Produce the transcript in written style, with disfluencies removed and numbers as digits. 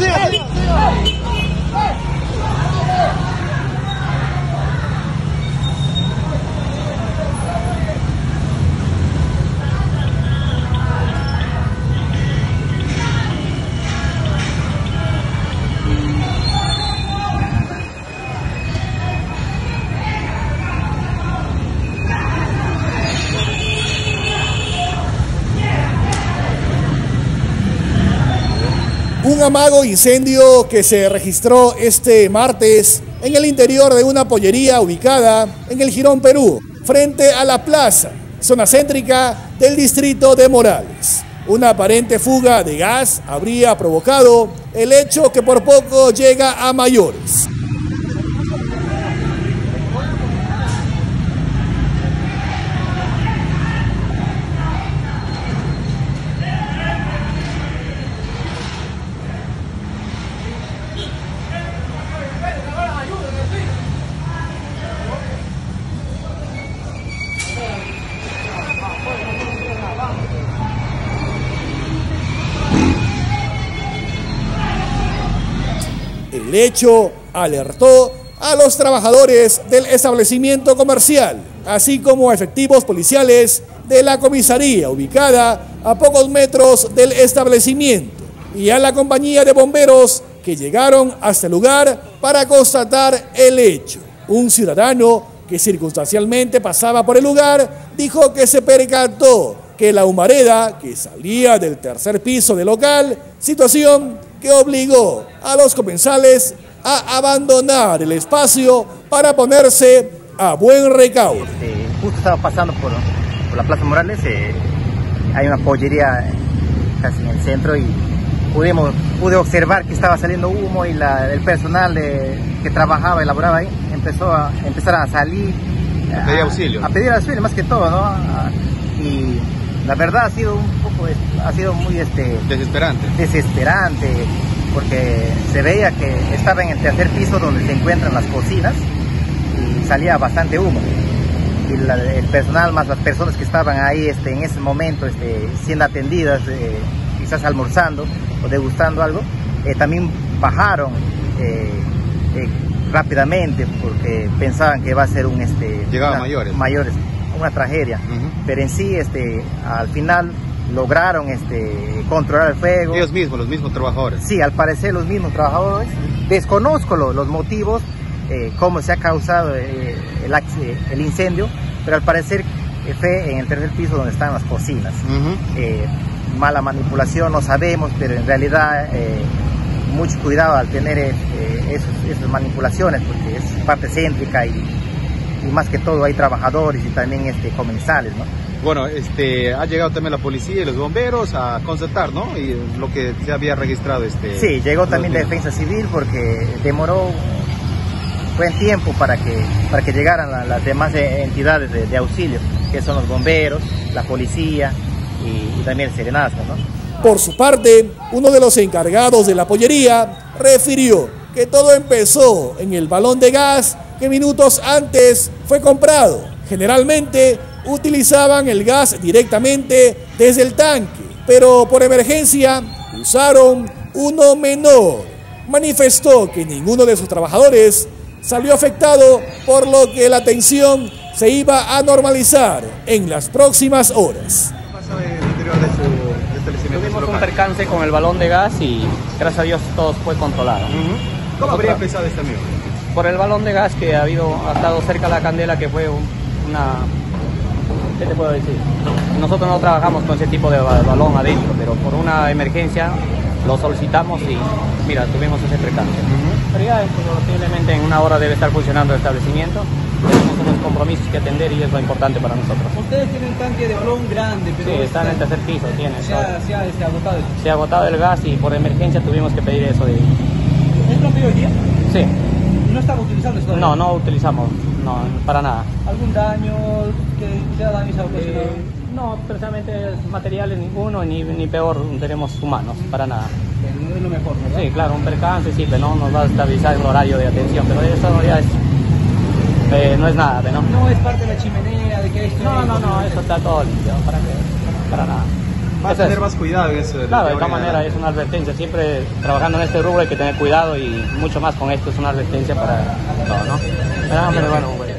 Un amago incendio que se registró este martes en el interior de una pollería ubicada en el Jirón Perú, frente a la plaza, zona céntrica del distrito de Morales. Una aparente fuga de gas habría provocado el hecho que por poco llega a mayores. El hecho alertó a los trabajadores del establecimiento comercial, así como a efectivos policiales de la comisaría ubicada a pocos metros del establecimiento y a la compañía de bomberos que llegaron hasta el lugar para constatar el hecho. Un ciudadano que circunstancialmente pasaba por el lugar dijo que se percató que la humareda que salía del tercer piso del local, situación que obligó a los comensales a abandonar el espacio para ponerse a buen recaudo. Justo estaba pasando por la Plaza Morales, hay una pollería casi en el centro y pude observar que estaba saliendo humo y el personal que trabajaba, elaboraba ahí, empezar a salir a pedir auxilio. A pedir auxilio más que todo, ¿no? Y la verdad ha sido muy desesperante, porque se veía que estaba en el tercer piso donde se encuentran las cocinas y salía bastante humo. Y el personal más las personas que estaban ahí en ese momento siendo atendidas, quizás almorzando o degustando algo, también bajaron rápidamente porque pensaban que iba a ser una tragedia. Pero en sí al final lograron controlar el fuego. Ellos mismos, los mismos trabajadores. Sí, al parecer los mismos trabajadores. Desconozco los motivos, cómo se ha causado el incendio, pero al parecer fue en el tercer piso donde están las cocinas. Mala manipulación, no sabemos, pero en realidad mucho cuidado al tener esas manipulaciones, porque es parte céntrica y más que todo hay trabajadores y también comensales, ¿no? Bueno, ha llegado también la policía y los bomberos a constatar, ¿no? Y lo que se había registrado. Sí, llegó también la defensa civil porque demoró buen tiempo para que llegaran las demás entidades de auxilio, que son los bomberos, la policía y también el Serenazgo, ¿no? Por su parte, uno de los encargados de la pollería refirió que todo empezó en el balón de gas que minutos antes fue comprado. Generalmente utilizaban el gas directamente desde el tanque, pero por emergencia usaron uno menor. Manifestó que ninguno de sus trabajadores salió afectado, por lo que la tensión se iba a normalizar en las próximas horas. ¿Qué pasó en el interior de su establecimiento? Tuvimos un percance con el balón de gas y gracias a Dios todo fue controlado. ¿Cómo habría empezado este amigo? Por el balón de gas que ha estado cerca de la candela, que fue ¿qué te puedo decir? Nosotros no trabajamos con ese tipo de balón adentro, pero por una emergencia lo solicitamos y mira, tuvimos ese percance. Pero ya posiblemente en una hora debe estar funcionando el establecimiento. Tenemos unos compromisos que atender y es lo importante para nosotros. Ustedes tienen un tanque de balón grande, pero sí, está en el tercer piso. Se ha agotado. Se ha agotado el gas y por emergencia tuvimos que pedir eso. ¿Es lo pedido hoy día? Sí. ¿No estamos utilizando esto? No utilizamos, no, para nada. ¿Algún daño que sea daño No, precisamente materiales ninguno, ni peor tenemos humanos, para nada. No es lo mejor, ¿verdad? Sí, claro, un percance sí, pero no nos va a estabilizar el horario de atención, pero eso ya no es nada, ¿no? No es parte de la chimenea, de que esto... No, eso está todo limpio, para nada. Va a Eso tener es. más cuidado en eso. Claro, de todas maneras es una advertencia. Siempre trabajando en este rubro hay que tener cuidado y mucho más con esto es una advertencia para todo, ¿no? Pero, hombre, bueno,